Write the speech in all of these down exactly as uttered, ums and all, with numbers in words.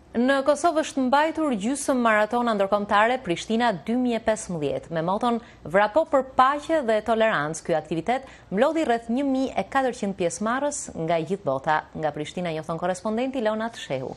Në Kosovë është mbajtur gjysmë maratona ndërkombëtare Prishtina dy mijë e pesëmbëdhjetë me moton Vrapo për paqe dhe tolerancë. Ky aktivitet mblodhi rreth një mijë e katërqind pjesëmarrës nga gjithë bota. Nga Prishtina njofton korrespondenti Leonat Shehu.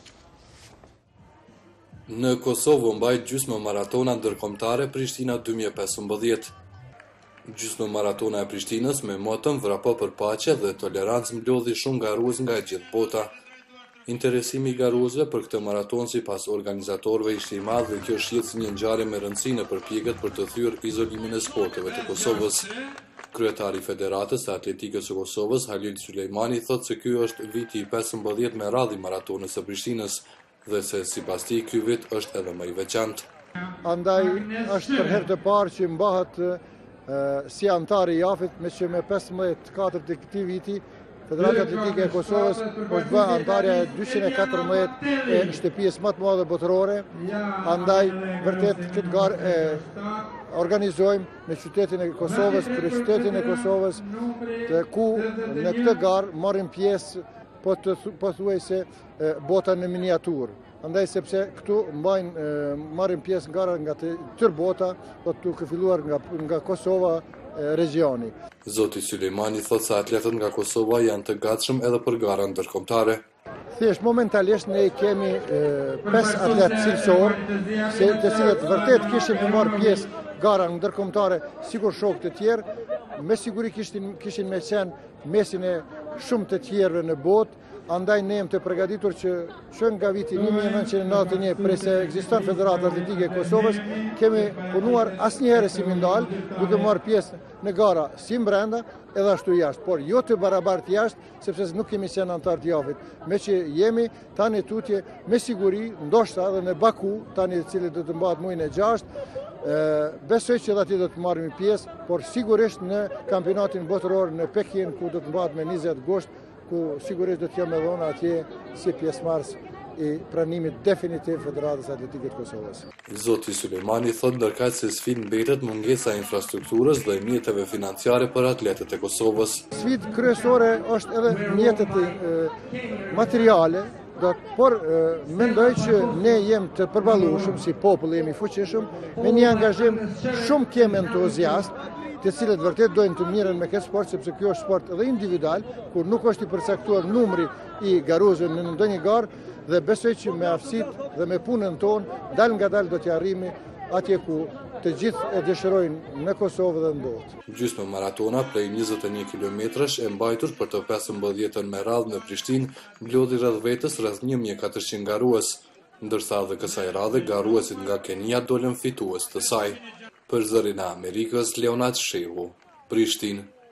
Në Kosovë mbajt gjysmë maratona ndërkombëtare Prishtina dy mijë e pesëmbëdhjetë. Gjysmë maratona e Prishtinës me moton Vrapo për paqe dhe tolerancë mblodhi shumë garues nga gjithë bota. Interesimi i garuesve për këtë maraton sipas organizatorëve ishte i madh dhe kjo shihet si një ngjarje me rëndësi në përpjekjet për të thyer izolimin e sporteve të Kosovës. Kryetari i Federatës së Atletikës së Kosovës, Halil Sulejmani, thotë se ky është viti i pesëmbëdhjetë me radhë i maratonës së Prishtinës dhe se sipas tij ky vit është edhe më i veçantë. Andaj është për herë të parë që mbahet si antar i javit, me që me pesëmbëdhjetë katër të këtij viti Federata Atletike e Kosovës është bë antarja e dyqind e katërmbëdhjetë e shtëpisë më të madhe botërore. Andaj vërtet këtë garë e organizojmë në qytetin e Kosovës, kryeqytetin e Kosovës, të ku në këtë garë marrin pjesë po të pothuajse bota në miniaturë. Andaj sepse këtu mbajnë marrin pjesë gara nga të tërë bota, po të filluar nga nga Kosova regioni. Zoti Sulejmani thotë se atletët nga Kosova janë të gatshëm edhe për gara ndërkombëtare. Thjesht momentalisht ne kemi pesë atletë cilësor, se të cilët vërtet kishin të marrë pjesë gara ndërkombëtare sikur shokët e tjerë, me siguri kishin kishin me qenë mesin e shumë të tjerëve në botë. Andaj ne jemi të përgatitur që që nga viti një mijë e nëntëqind e nëntëdhjetë e një prej se ekziston Federata Atletike e Kosovës, kemi punuar asnjëherë si mi ndalë, duke marrë pjesë në gara si brenda edhe ashtu jashtë, por jo të barabartë jashtë, sepse nuk kemi qenë antar të javit. Me që jemi tani tutje me siguri, ndoshta edhe në Baku, tani i cili do të mbahet muajin e gjashtë, besoj që aty do të marrim pjesë, por sigurisht në kampionatin botëror në Pekin, ku do të mbahet me njëzet gusht, ku sigurisht do të jam edhe unë atje si pjesëmarrës i pranimit definitiv Federatës Atletike të Kosovës. Zoti Sulejmani thotë ndërkaq se sfidë mbetet mungesa e infrastrukturës dhe mjeteve financiare për atletët e Kosovës. Sfidë kryesore është edhe mjetet materiale, por mendoj që ne jemi të përballueshëm si popull, jemi fuqishëm, me një angazhim shumë kjem entuziast, të cilët vërtet dojnë të miren me këtë sport, sepse kjo është sport edhe individual, kur nuk është i përcaktuar numri i garuesve në ndonjë garë, dhe besoj që me aftësitë dhe me punën tonë, dal nga dal do të arrijmë atje ku të gjithë e dëshirojnë në Kosovë dhe në botë. Gjysmë maratona prej njëzet e një kilometrash e mbajtur për të pesëmbëdhjetën me radhë në Prishtinë mblodhi rreth vetës rreth një mijë e katërqind garues, ndërsa dhe kësaj radhe garuesit nga Kenia dolën fitues të saj. Për zërin e Amerikës, Leonat Shehu, Prishtinë.